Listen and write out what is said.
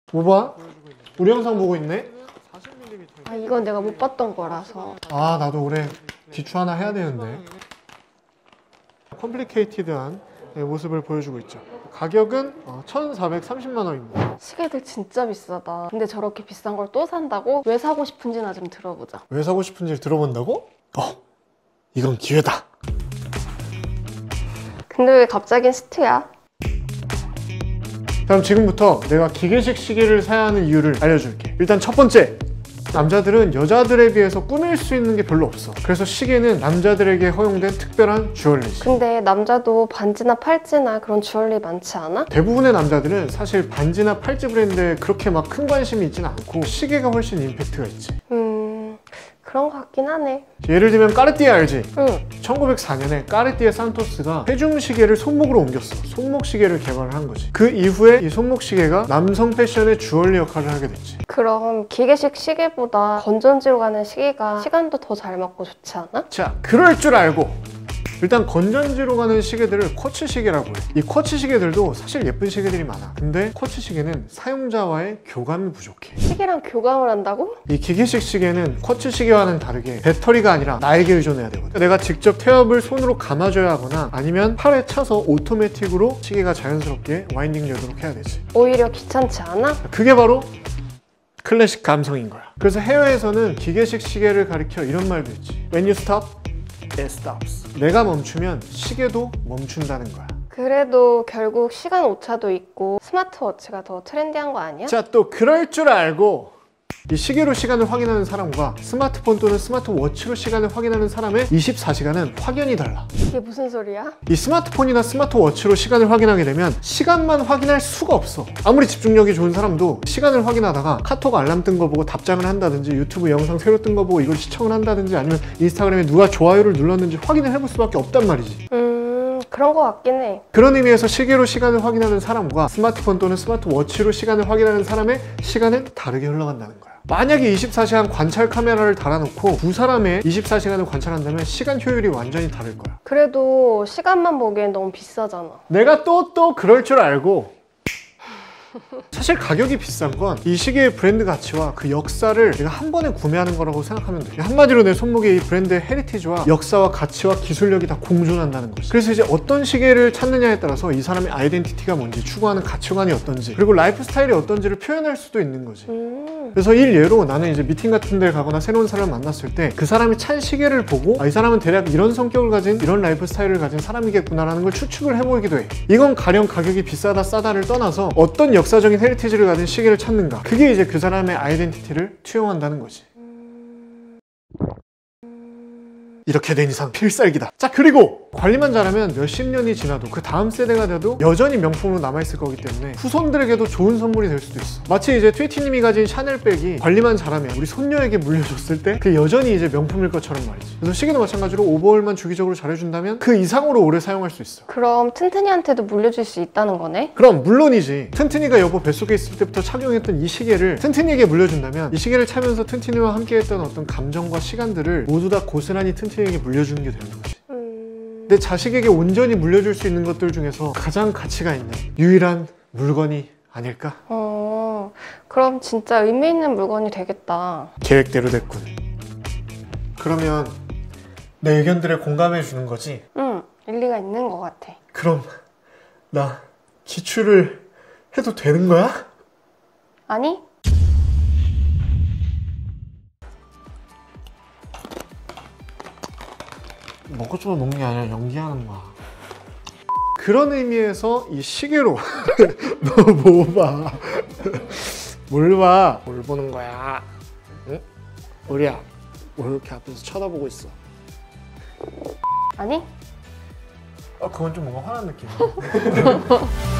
뭐 봐? 우리 영상 보고 있네? 아, 이건 내가 못 봤던 거라서. 아, 나도 올해 기초 하나 해야 되는데. 컴플리케이티드한 모습을 보여주고 있죠. 가격은 1,430만 원입니다. 시계들 진짜 비싸다. 근데 저렇게 비싼 걸 또 산다고? 왜 사고 싶은지나 좀 들어보자. 왜 사고 싶은지 들어본다고? 이건 기회다. 근데 왜 갑자기 스트야? 그럼 지금부터 내가 기계식 시계를 사야 하는 이유를 알려줄게. 일단 첫 번째, 남자들은 여자들에 비해서 꾸밀 수 있는 게 별로 없어. 그래서 시계는 남자들에게 허용된 특별한 주얼리지. 근데 남자도 반지나 팔찌나 그런 주얼리 많지 않아? 대부분의 남자들은 사실 반지나 팔찌 브랜드에 그렇게 막 큰 관심이 있진 않고 시계가 훨씬 임팩트가 있지. 그런 것 같긴 하네. 예를 들면 까르띠에 알지? 응. 1904년에 까르띠에 산토스가 체중 시계를 손목으로 옮겼어. 손목 시계를 개발을 한 거지. 그 이후에 이 손목 시계가 남성 패션의 주얼리 역할을 하게 됐지. 그럼 기계식 시계보다 건전지로 가는 시계가 시간도 더 잘 맞고 좋지 않아? 자, 그럴 줄 알고 일단 건전지로 가는 시계들을 쿼츠 시계라고 해. 이 쿼츠 시계들도 사실 예쁜 시계들이 많아. 근데 쿼츠 시계는 사용자와의 교감이 부족해. 시계랑 교감을 한다고? 이 기계식 시계는 쿼츠 시계와는 다르게 배터리가 아니라 나에게 의존해야 되거든. 내가 직접 태엽을 손으로 감아줘야 하거나 아니면 팔에 차서 오토매틱으로 시계가 자연스럽게 와인딩 되도록 해야 되지. 오히려 귀찮지 않아? 그게 바로 클래식 감성인 거야. 그래서 해외에서는 기계식 시계를 가리켜 이런 말도 있지. When you stop, it stops. 내가 멈추면 시계도 멈춘다는 거야. 그래도 결국 시간 오차도 있고 스마트워치가 더 트렌디한 거 아니야? 자, 또 그럴 줄 알고 이 시계로 시간을 확인하는 사람과 스마트폰 또는 스마트워치로 시간을 확인하는 사람의 24시간은 확연히 달라. 이게 무슨 소리야? 이 스마트폰이나 스마트워치로 시간을 확인하게 되면 시간만 확인할 수가 없어. 아무리 집중력이 좋은 사람도 시간을 확인하다가 카톡 알람 뜬 거 보고 답장을 한다든지 유튜브 영상 새로 뜬 거 보고 이걸 시청을 한다든지 아니면 인스타그램에 누가 좋아요를 눌렀는지 확인을 해볼 수밖에 없단 말이지. 그런 거 같긴 해. 그런 의미에서 시계로 시간을 확인하는 사람과 스마트폰 또는 스마트워치로 시간을 확인하는 사람의 시간은 다르게 흘러간다는 거야. 만약에 24시간 관찰 카메라를 달아놓고 두 사람의 24시간을 관찰한다면 시간 효율이 완전히 다를 거야. 그래도 시간만 보기엔 너무 비싸잖아. 내가 또 그럴 줄 알고 사실 가격이 비싼 건 이 시계의 브랜드 가치와 그 역사를 내가 한 번에 구매하는 거라고 생각하면 돼. 한마디로 내 손목에 이 브랜드의 헤리티지와 역사와 가치와 기술력이 다 공존한다는 거지. 그래서 이제 어떤 시계를 찾느냐에 따라서 이 사람의 아이덴티티가 뭔지, 추구하는 가치관이 어떤지, 그리고 라이프 스타일이 어떤지를 표현할 수도 있는 거지. 그래서 일예로 나는 이제 미팅 같은 데 가거나 새로운 사람을 만났을 때 그 사람이 찬 시계를 보고 이 사람은 대략 이런 성격을 가진, 이런 라이프 스타일을 가진 사람이겠구나라는 걸 추측을 해보기도 해. 이건 가령 가격이 비싸다 싸다를 떠나서 어떤 역사적인 헤리티지를 가진 시계를 찾는가, 그게 이제 그 사람의 아이덴티티를 투영한다는 거지. 이렇게 된 이상 필살기다. 자, 그리고 관리만 잘하면 몇십 년이 지나도 그 다음 세대가 돼도 여전히 명품으로 남아있을 거기 때문에 후손들에게도 좋은 선물이 될 수도 있어. 마치 이제 트위티님이 가진 샤넬백이 관리만 잘하면 우리 손녀에게 물려줬을 때 그게 여전히 이제 명품일 것처럼 말이지. 그래서 시계도 마찬가지로 오버홀만 주기적으로 잘해준다면 그 이상으로 오래 사용할 수 있어. 그럼 튼튼이한테도 물려줄 수 있다는 거네? 그럼 물론이지. 튼튼이가 여보 뱃속에 있을 때부터 착용했던 이 시계를 튼튼이에게 물려준다면 이 시계를 차면서 튼튼이와 함께했던 어떤 감정과 시간들을 모두 다 고스란히 튼튼이에게 물려주는 게 되는 거지. 내 자식에게 온전히 물려줄 수 있는 것들 중에서 가장 가치가 있는 유일한 물건이 아닐까? 그럼 진짜 의미 있는 물건이 되겠다. 계획대로 됐군. 그러면 내 의견들에 공감해 주는 거지? 응, 일리가 있는 것 같아. 그럼 나 기출을 해도 되는 거야? 아니? 먹고 싶어 먹는 게 아니라 연기하는 거야. 그런 의미에서 이 시계로 너 뭐 봐? 뭘 봐? 뭘 보는 거야? 응? 우리야, 뭘 이렇게 앞에서 쳐다보고 있어? 아니? 그건 좀 뭔가 화난 느낌이야.